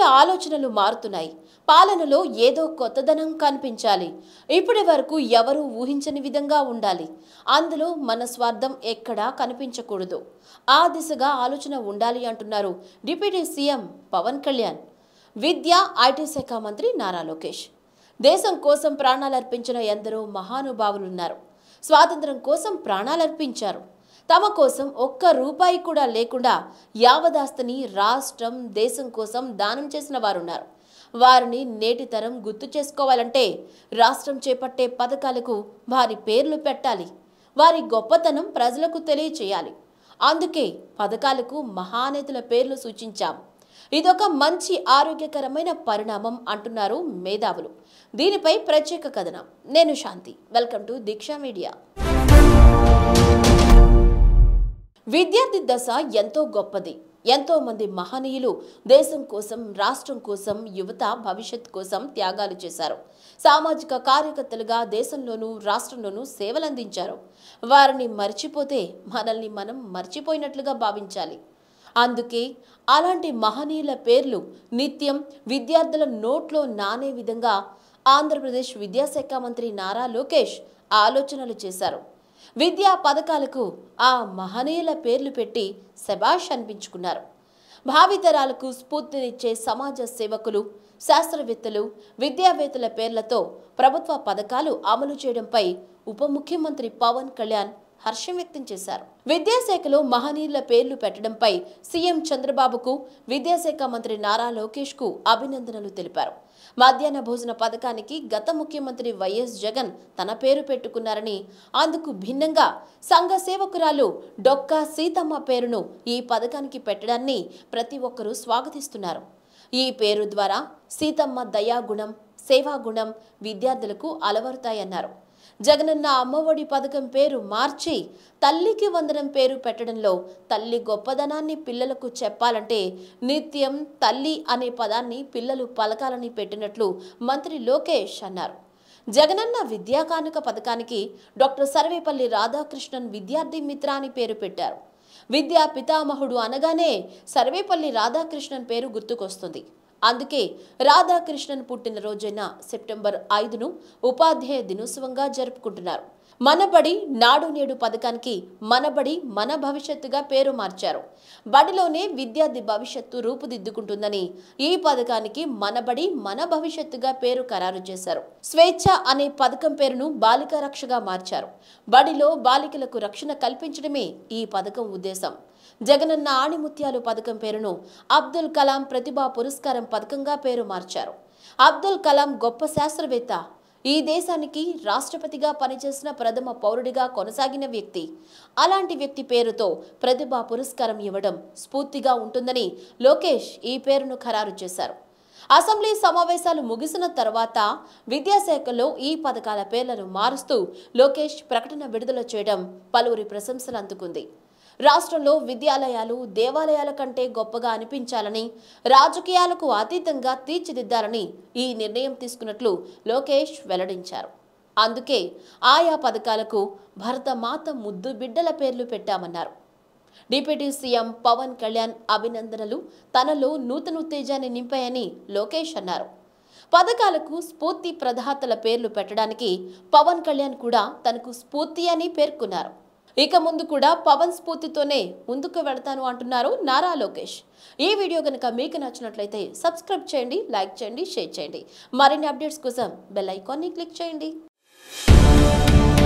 ఆలోచనలు మారుతున్నాయి. పాలనలో ఏదో కొత్తదనం కనిపించాలి. ఇప్పటి వరకు ఎవరూ ఊహించని విధంగా ఉండాలి. అందులో మన స్వార్థం ఎక్కడా కనిపించకూడదు. ఆ దిశగా ఆలోచన ఉండాలి అంటున్నారు డిప్యూటీ సీఎం పవన్ కళ్యాణ్. విద్య, ఐటీ శాఖ మంత్రి నారా లోకేష్. దేశం కోసం ప్రాణాలర్పించిన ఎందరో మహానుభావులున్నారు. స్వాతంత్ర్యం కోసం ప్రాణాలర్పించారు. తమ కోసం ఒక్క రూపాయి కూడా లేకుండా యావదాస్తిని రాష్ట్రం, దేశం కోసం దానం చేసిన వారున్నారు. వారిని నేటి తరం గుర్తు చేసుకోవాలంటే రాష్ట్రం చేపట్టే పథకాలకు వారి పేర్లు పెట్టాలి. వారి గొప్పతనం ప్రజలకు తెలియచేయాలి. అందుకే పథకాలకు మహానేతల పేర్లు సూచించాం. ఇదొక మంచి ఆరోగ్యకరమైన పరిణామం అంటున్నారు మేధావులు. దీనిపై ప్రత్యేక కథనం. నేను Shanti. Welcome to Deeksha media. విద్యార్థి దశ ఎంతో గొప్పది. ఎంతో మంది మహనీయులు దేశం కోసం, రాష్ట్రం కోసం, యువత భవిష్యత్ కోసం త్యాగాలు చేశారు. సామాజిక కార్యకర్తలుగా దేశంలోనూ రాష్ట్రంలోనూ సేవలందించారు. వారిని మర్చిపోతే మనల్ని మనం మర్చిపోయినట్లుగా భావించాలి. అందుకే అలాంటి మహనీయుల పేర్లు నిత్యం విద్యార్థుల నోట్లో నానే విధంగా ఆంధ్రప్రదేశ్ విద్యాశాఖ మంత్రి నారా లోకేష్ ఆలోచనలు చేశారు. విద్యా పథకాలకు ఆ మహనీయుల పేర్లు పెట్టి శభాష్ అనిపించుకున్నారు. భావితరాలకు స్ఫూర్తినిచ్చే సమాజ సేవకులు, శాస్త్రవేత్తలు, విద్యావేత్తల పేర్లతో ప్రభుత్వ పథకాలు అమలు చేయడంపై ఉప ముఖ్యమంత్రి పవన్ కళ్యాణ్ హర్షం వ్యక్తం చేశారు. విద్యాశాఖలో మహనీయుల పేర్లు పెట్టడంపై సీఎం చంద్రబాబుకు, విద్యాశాఖ మంత్రి నారా లోకేష్ కు అభినందనలు తెలిపారు. మధ్యాహ్న భోజన పథకానికి గత ముఖ్యమంత్రి వైఎస్ జగన్ తన పేరు పెట్టుకున్నారని, అందుకు భిన్నంగా సంఘ సేవకురాలు డొక్కా సీతమ్మ పేరును ఈ పథకానికి పెట్టడాన్ని ప్రతి ఒక్కరూ స్వాగతిస్తున్నారు. ఈ పేరు ద్వారా సీతమ్మ దయాగుణం, సేవాగుణం విద్యార్థులకు అలవరుతాయన్నారు. జగనన్న అమ్మఒడి పథకం పేరు మార్చి తల్లికి వందనం పేరు పెట్టడంలో తల్లి గొప్పదనాన్ని పిల్లలకు చెప్పాలంటే నిత్యం తల్లి అనే పదాన్ని పిల్లలు పలకాలని పెట్టినట్లు మంత్రి లోకేష్ అన్నారు. జగనన్న విద్యా కానుక పథకానికి డాక్టర్ సర్వేపల్లి రాధాకృష్ణన్ విద్యార్థి మిత్ర అని పేరు పెట్టారు. విద్యా పితామహుడు అనగానే సర్వేపల్లి రాధాకృష్ణన్ పేరు గుర్తుకొస్తుంది. అందుకే రాధాకృష్ణన్ పుట్టినరోజైన సెప్టెంబర్ 5ను ఉపాధ్యాయ దినోత్సవంగా జరుపుకుంటున్నారు. మనబడి నాడు నేడు పథకానికి మనబడి మన భవిష్యత్తుగా పేరు మార్చారు. బడిలోనే విద్యార్థి భవిష్యత్తు రూపుదిద్దుకుంటుందని ఈ పథకానికి మనబడి మన భవిష్యత్తుగా పేరు ఖరారు చేశారు. స్వేచ్ఛ అనే పథకం పేరును బాలికా రక్షగా మార్చారు. బడిలో బాలికలకు రక్షణ కల్పించడమే ఈ పథకం ఉద్దేశం. జగనన్న ఆణిముత్యాలు పథకం పేరును అబ్దుల్ కలాం ప్రతిభా పురస్కారం పథకంగా పేరు మార్చారు. అబ్దుల్ కలాం గొప్ప శాస్త్రవేత్త. ఈ దేశానికి రాష్ట్రపతిగా పనిచేసిన ప్రథమ పౌరుడిగా కొనసాగిన వ్యక్తి. అలాంటి వ్యక్తి పేరుతో ప్రతిభా పురస్కారం ఇవ్వడం స్ఫూర్తిగా ఉంటుందని లోకేష్ ఈ పేరును ఖరారు చేశారు. అసెంబ్లీ సమావేశాలు ముగిసిన తర్వాత విద్యాశాఖలో ఈ పథకాల పేర్లను మారుస్తూ లోకేష్ ప్రకటన విడుదల చేయడం పలువురి ప్రశంసలు అందుకుంది. రాష్ట్రంలో విద్యాలయాలు దేవాలయాల కంటే గొప్పగా అనిపించాలని, రాజకీయాలకు అతీతంగా తీర్చిదిద్దాలని ఈ నిర్ణయం తీసుకున్నట్లు లోకేష్ వెల్లడించారు. అందుకే ఆయా పథకాలకు భరతమాత ముద్దు బిడ్డల పేర్లు పెట్టామన్నారు. డిప్యూటీ సీఎం పవన్ కళ్యాణ్ అభినందనలు తనలో నూతన ఉత్తేజాన్ని నింపాయని లోకేష్ అన్నారు. పథకాలకు స్ఫూర్తి ప్రదాతల పేర్లు పెట్టడానికి పవన్ కళ్యాణ్ కూడా తనకు స్ఫూర్తి అని పేర్కొన్నారు. ఇక ముందు కూడా పవన్ స్ఫూర్తితోనే ముందుకు వెళతాను అంటున్నారు నారా లోకేష్. ఈ వీడియో కనుక మీకు నచ్చినట్లయితే సబ్స్క్రైబ్ చేయండి, లైక్ చేయండి, షేర్ చేయండి. మరిన్ని అప్డేట్స్ కోసం బెల్ ఐకాన్ని క్లిక్ చేయండి.